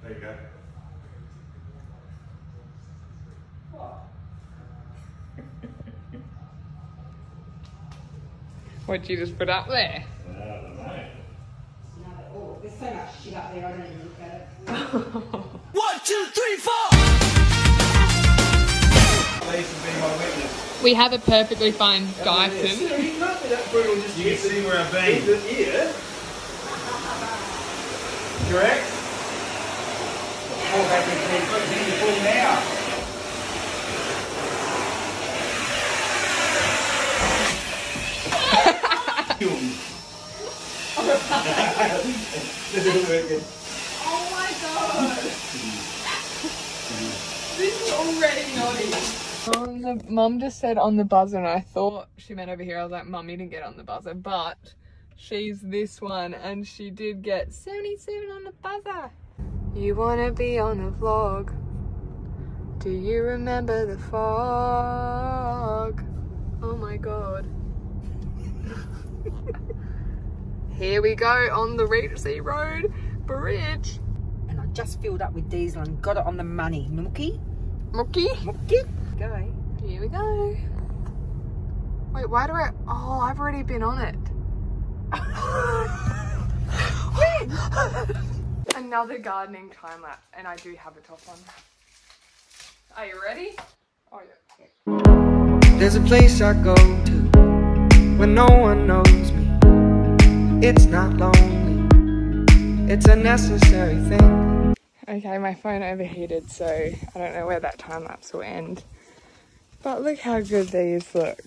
There you go. What'd you just put up there? I don't know. Oh, there's so much shit up there, I don't even look at it. 1, 2, 3, 4! Please be my witness. We have a perfectly fine Dyson. You can see where I've been. Here. Correct? Fall back in the pool now. Oh my god! This is already naughty. Mum just said on the buzzer and I thought she meant over here. I was like, Mum, you didn't get on the buzzer, but she's this one and she did get 77 on the buzzer. You wanna be on a vlog? Do you remember the fog? Oh my god. Here we go on the Regency Road Bridge. And I just filled up with diesel and got it on the money. Mookie? Mookie? Mookie? Go. Here we go. Wait, why do I... Oh, I've already been on it. When? Another gardening time lapse, and I do have a top on. Are you ready? Oh, yeah. There's a place I go to when no one knows me. It's not lonely, it's a necessary thing. Okay, my phone overheated, so I don't know where that time lapse will end. But look how good these look.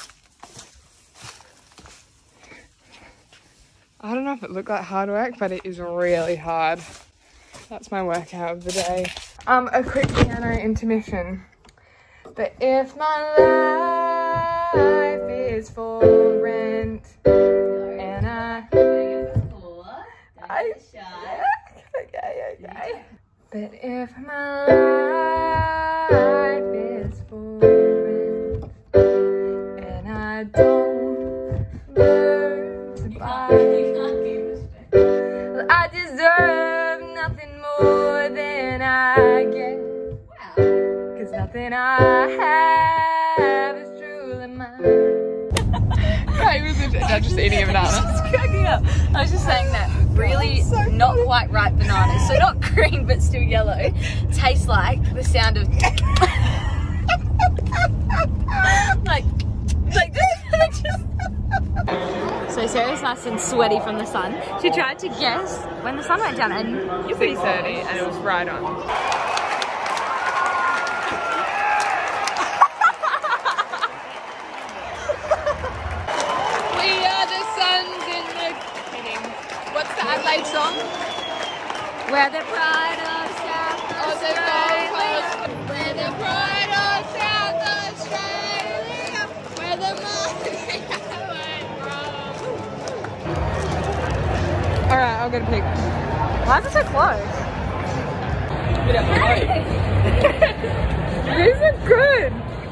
I don't know if it looked like hard work, but it is really hard. That's my workout of the day. A quick piano intermission. But if my life is for rent and okay. But if my life is for rent and I don't learn to buy, well, I deserve nothing more than I get. Cause nothing I have is truly mine. I'm just eating a banana. Just cracking up. I was just saying that really not quite ripe bananas, so not green but still yellow, taste like the sound of like just. So Sarah's nice and sweaty from the sun. She tried to guess when the sun went down, and you're pretty 6:30 and it was right on. Adelaide song? We're the pride of South Australia. We're the pride of South Australia. We're the money went wrong. Alright, I'll get a pic. Why is it so close? Get out the way. These are good.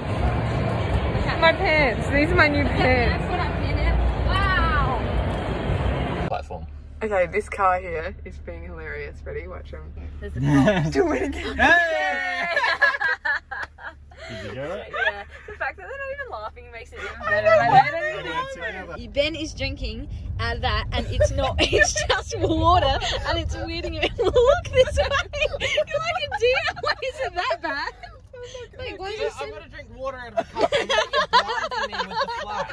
My pants. These are my new pants. That's what I'm in it. Wow. Platform. Okay, this car here is being hilarious. Ready? Watch him. There's a clock. Do it again. Hey! Did you do it? Yeah. The fact that they're not even laughing makes it even better. Ben is drinking out of that, and it's not. It's just water, and it's weirding him. Look this way. You're like a deer. Why is it that bad? Like, what is I'm gonna drink water out of a cup and you're blinding me with the flash.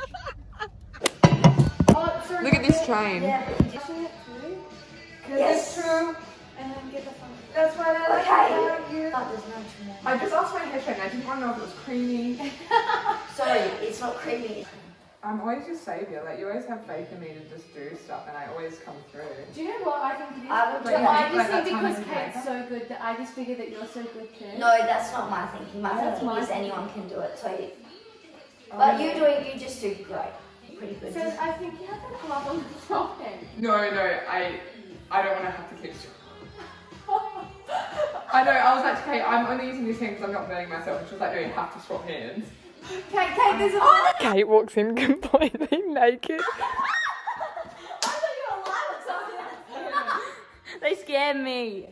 Look at this train. Yes. True. And then get the phone. That's why I like about you. Oh, there's no tomorrow. I just asked my hair trainer. I didn't want to know if it was creamy. Sorry, it's not creamy. I'm always your saviour. Like, you always have faith in me to just do stuff, and I always come through. Do you know what I think it is? I just think because Kate's so good that I just figure that you're so good too. No, that's not my thinking. My thinking is anyone can do it. So, but you just do great. Pretty good. So I think you have to pull up on the top end. No, I don't want to have to keep. I know, I was like, Kate, I'm only using this hand because I'm not burning myself. And she was like, no, you have to swap hands. Kate, there's a Kate walks in completely naked. I thought you were alive or something. They scare me.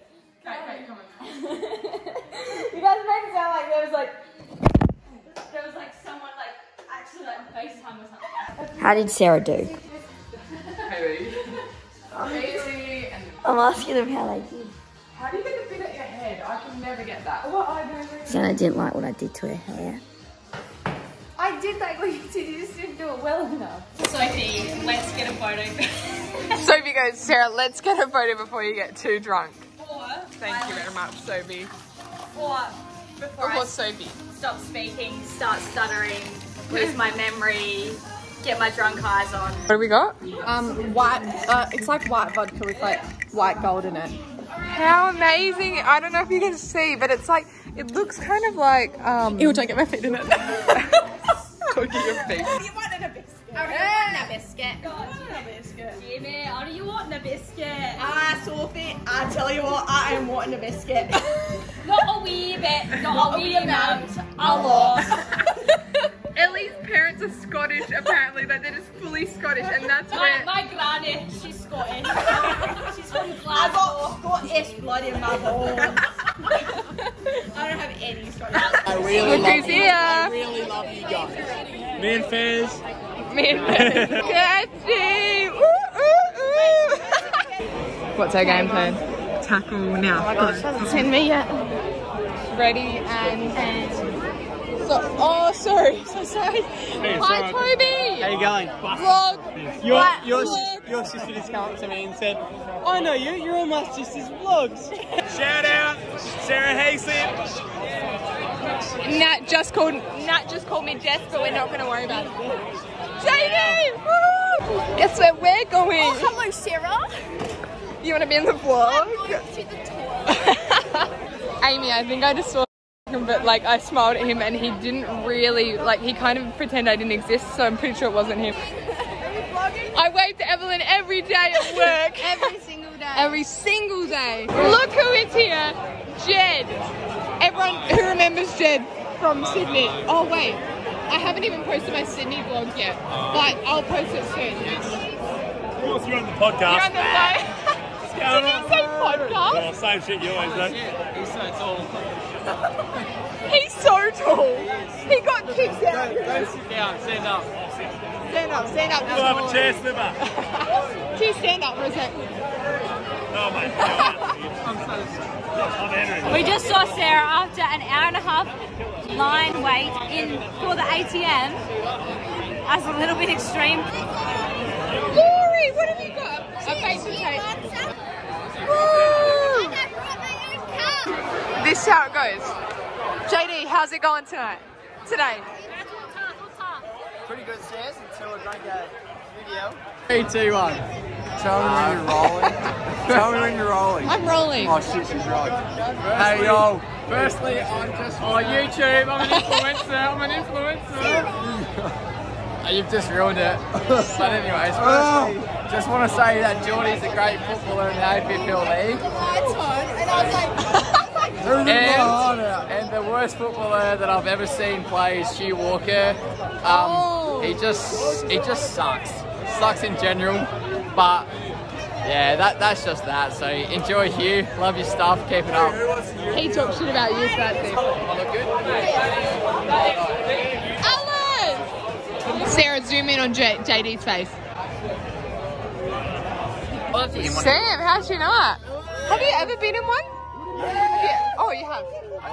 Kate, come on. You guys made it sound like there was like someone like actually like FaceTime or something. How did Sarah do? Haley. Haley and I'm asking them how they did. how do you get the bit at your head? I can never get that. What I do? Sarah didn't like what I did to her hair. I did like what you did, you just didn't do it well enough. Sophie, let's get a photo. Sophie goes, Sarah, let's get a photo before you get too drunk. Thank you very much, Sophie. Or Before Sophie. Stop speaking, start stuttering, lose my memory, get my drunk eyes on. What have we got? White, it's like white vodka with like white gold in it. How amazing. I don't know if you can see, but it's like, it looks kind of like, Ew, don't get my feet in it. cooking your feet. You wanted a biscuit. I want a biscuit. Jimmy, how do you want a biscuit? Ah, Sophie, I tell you what, I am wanting a biscuit. Not a wee bit, not a wee amount, a lot. Ellie's parents are Scottish, apparently, that they're just fully Scottish, and that's where... My granny, she's Scottish. She's from I Glasgow. got Scottish blood in my bones. I don't have any Scottish. I really Look love who's you. here. I really love you guys. Me and Fairs. Me and Kirsty! Ooh, ooh, ooh. What's our game plan? Tackle now. Oh my gosh, hasn't seen me yet. Ready and... So, oh, sorry. So sorry. Hi, Toby. How you going? Vlog. Your sister just came up to me and said, I know you, you're on my sister's vlogs. Shout out, Sarah Hayslip. Nat just called me Jess, but we're not going to worry about it. JD! Woo! Guess where we're going? Oh, hello, Sarah. You want to be in the vlog? Amy, I think I just saw him, but like I smiled at him and he didn't really, like he kind of pretended I didn't exist, so I'm pretty sure it wasn't him. I wave to Evelyn every day at work. Every single day. Every single day. Look who is here. Jed. Everyone who remembers Jed from Sydney. Oh wait, I haven't even posted my Sydney vlog yet, but I'll post it soon. Of course, you're on the podcast. You're on the line. Did you say podcast? Oh, same shit you always do. He's so tall. He got kicked out. Don't sit down, stand up. Stand up, stand up. You'll have a chair slipper. Can you stand up for a sec? Oh my God. I'm entering. We just saw Sarah after an hour and a half line wait for the ATM. That's a little bit extreme. Lori, what have you got? A face to face. Woo! This is how it goes. JD, how's it going tonight? Today? Pretty good, Stairs, until I drank a video. 3, 2, 1. Tell me when you're rolling. Tell me when you're rolling. I'm rolling. Oh shit, she's rolling. Hey yo. Firstly, I'm just on YouTube. I'm an influencer. You've just ruined it. But anyways, firstly, just want to say that Geordie's a great footballer in the AFL League. And I was like, And the worst footballer that I've ever seen play is Hugh Walker. He just sucks. Sucks in general. But yeah, that's just that. So enjoy Hugh. Love your stuff. Keep it up. He talks shit about you, so that's it. I look good. Alan! Sarah, zoom in on JD's face. Sam, how'd you not? Have you ever been in one? Yeah. Oh, you have?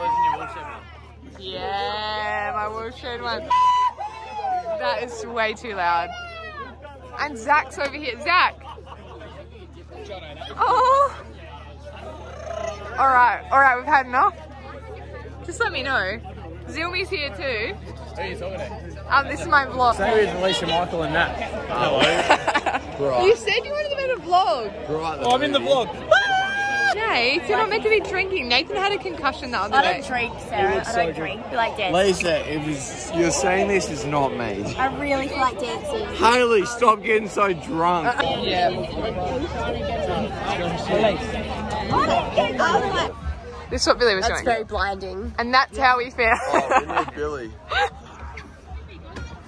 Yeah, my wheelchair one. That is way too loud. And Zach's over here. Zach! Oh! Alright, we've had enough. Just let me know. Zilmi's here too. Who are you talking to? This is my vlog. Say with Alicia, Michael and Nat. Hello. You said you wanted to make a vlog. Oh, I'm in the vlog. Nate, you're not meant to be drinking. Nathan had a concussion the other day. I don't drink, Sarah. I don't drink. I feel like dancing. Lisa, you're saying this is not me. I really feel like dancing. Haley, stop getting so drunk. Yeah. This is what Billy was doing. that's very blinding. And that's how we feel. Oh, we need Billy.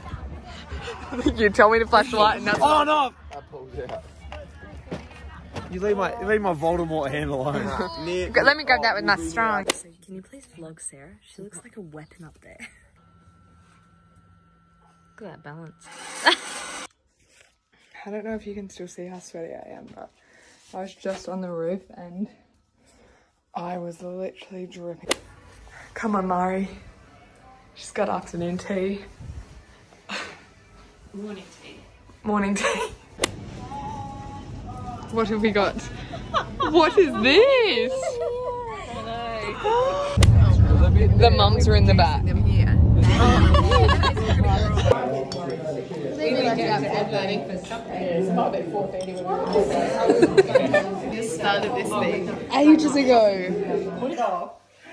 You told me to flash the light and that's... Oh no! I pulled out. You leave my Voldemort hand alone. Let me grab that with my strong. So can you please vlog Sarah? She looks like a weapon up there. Look at that balance. I don't know if you can still see how sweaty I am, but I was just on the roof and I was literally dripping. Come on, Mari. She's got afternoon tea. Morning tea. Morning tea. What have we got? What is this? The mums are in the back. Just started this thing ages ago. Put it off.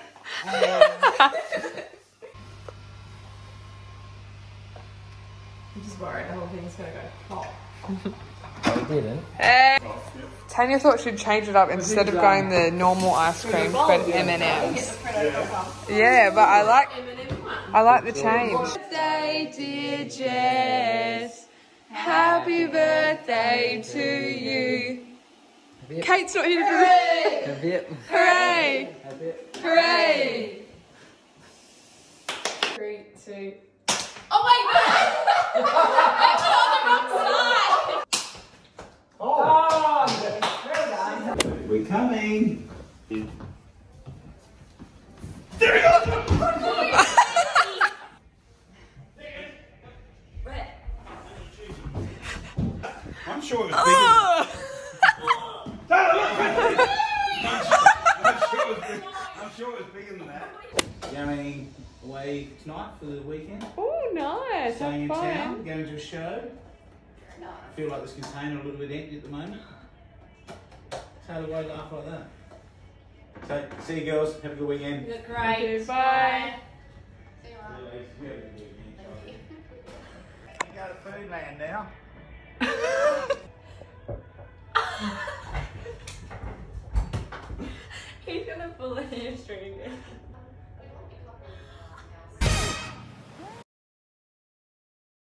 I'm just worried the whole thing's gonna go pop. I didn't. Tanya thought she'd change it up instead of going the normal ice cream, but M&M's. Yeah, but I like the change. Birthday, dear Jess. Happy birthday to you. Kate's not here to do this. Hooray! Hooray! 3, 2. Oh my god! We're coming. I'm sure it was bigger. I'm sure it was bigger than that. Going away tonight for the weekend. Oh, nice. Staying in Have fun. town, going to a show. I feel like this container a little bit empty at the moment. Taylor, why laugh like that? So, see you girls. Have a good weekend. Look great. Okay, bye. You go to Food Land now. He's gonna pull a hamstring.